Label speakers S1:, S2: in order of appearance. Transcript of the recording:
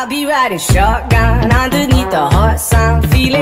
S1: I'll be riding shotgun underneath the hot sun, feeling